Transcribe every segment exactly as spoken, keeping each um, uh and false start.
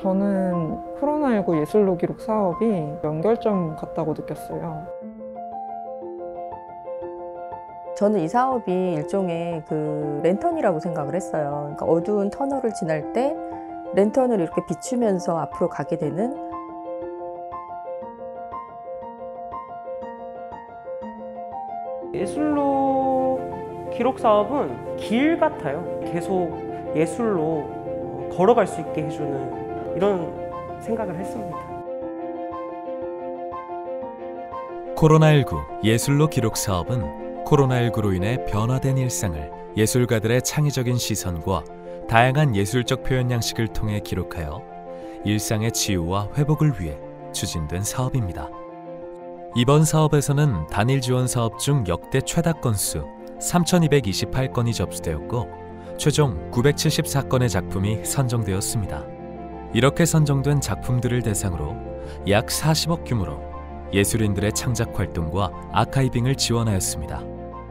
저는 코로나십구 예술로 기록 사업이 연결점 같다고 느꼈어요. 저는 이 사업이 일종의 그 랜턴이라고 생각을 했어요. 그러니까 어두운 터널을 지날 때 랜턴을 이렇게 비추면서 앞으로 가게 되는, 예술로 기록 사업은 길 같아요. 계속 예술로 걸어갈 수 있게 해주는 이런 생각을 했습니다. 코로나십구 예술로 기록 사업은 코로나십구로 인해 변화된 일상을 예술가들의 창의적인 시선과 다양한 예술적 표현 양식을 통해 기록하여 일상의 치유와 회복을 위해 추진된 사업입니다. 이번 사업에서는 단일 지원 사업 중 역대 최다 건수 삼천이백이십팔 건이 접수되었고 최종 구백칠십사 건의 작품이 선정되었습니다. 이렇게 선정된 작품들을 대상으로 약 사십억 규모로 예술인들의 창작 활동과 아카이빙을 지원하였습니다.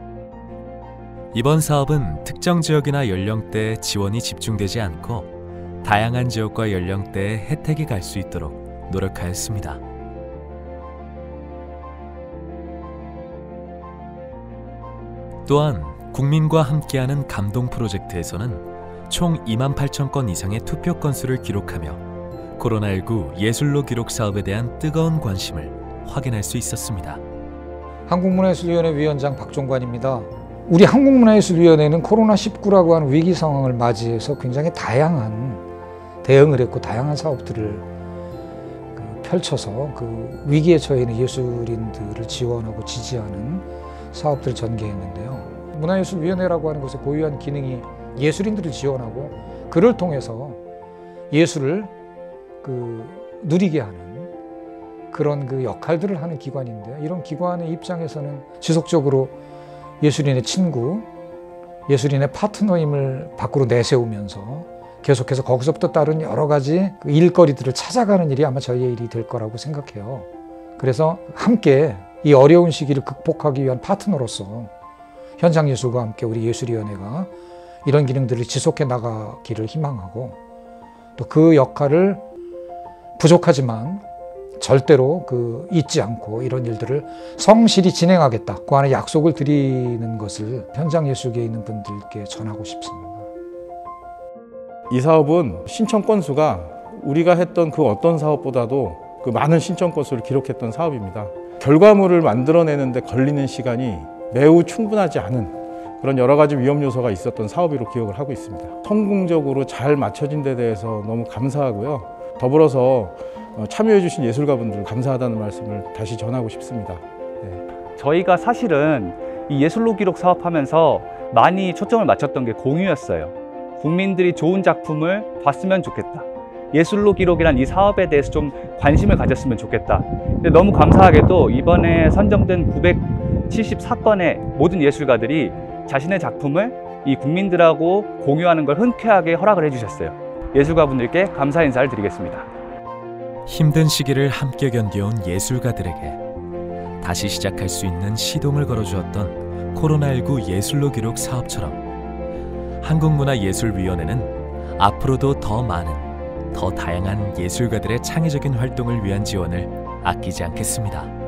이번 사업은 특정 지역이나 연령대에 지원이 집중되지 않고 다양한 지역과 연령대에 혜택이 갈 수 있도록 노력하였습니다. 또한 국민과 함께하는 감동 프로젝트에서는 총 이만 팔천 건 이상의 투표 건수를 기록하며 코로나십구 예술로 기록 사업에 대한 뜨거운 관심을 확인할 수 있었습니다. 한국문화예술위원회 위원장 박종관입니다. 우리 한국문화예술위원회는 코로나 십구라고 하는 위기 상황을 맞이해서 굉장히 다양한 대응을 했고 다양한 사업들을 펼쳐서 그 위기에 처해 있는 예술인들을 지원하고 지지하는 사업들을 전개했는데요. 문화예술위원회라고 하는 것의 고유한 기능이 예술인들을 지원하고 그를 통해서 예술을 그 누리게 하는 그런 그 역할들을 하는 기관인데요. 이런 기관의 입장에서는 지속적으로 예술인의 친구, 예술인의 파트너임을 밖으로 내세우면서 계속해서 거기서부터 따른 여러 가지 그 일거리들을 찾아가는 일이 아마 저희의 일이 될 거라고 생각해요. 그래서 함께 이 어려운 시기를 극복하기 위한 파트너로서 현장예술과 함께 우리 예술위원회가 이런 기능들을 지속해 나가기를 희망하고 또 그 역할을 부족하지만 절대로 그 잊지 않고 이런 일들을 성실히 진행하겠다고 하는 약속을 드리는 것을 현장예술계에 있는 분들께 전하고 싶습니다. 이 사업은 신청 건수가 우리가 했던 그 어떤 사업보다도 그 많은 신청 건수를 기록했던 사업입니다. 결과물을 만들어내는데 걸리는 시간이 매우 충분하지 않은 그런 여러 가지 위험 요소가 있었던 사업으로 기억을 하고 있습니다. 성공적으로 잘 맞춰진 데 대해서 너무 감사하고요. 더불어서 참여해 주신 예술가분들 감사하다는 말씀을 다시 전하고 싶습니다. 네. 저희가 사실은 이 예술로 기록 사업하면서 많이 초점을 맞췄던 게 공유였어요. 국민들이 좋은 작품을 봤으면 좋겠다. 예술로 기록이란 이 사업에 대해서 좀 관심을 가졌으면 좋겠다. 근데 너무 감사하게도 이번에 선정된 구백칠십사 건의 모든 예술가들이 자신의 작품을 이 국민들하고 공유하는 걸 흔쾌하게 허락을 해주셨어요. 예술가분들께 감사 인사를 드리겠습니다. 힘든 시기를 함께 견뎌온 예술가들에게 다시 시작할 수 있는 시동을 걸어주었던 코로나십구 예술로 기록 사업처럼 한국문화예술위원회는 앞으로도 더 많은, 더 다양한 예술가들의 창의적인 활동을 위한 지원을 아끼지 않겠습니다.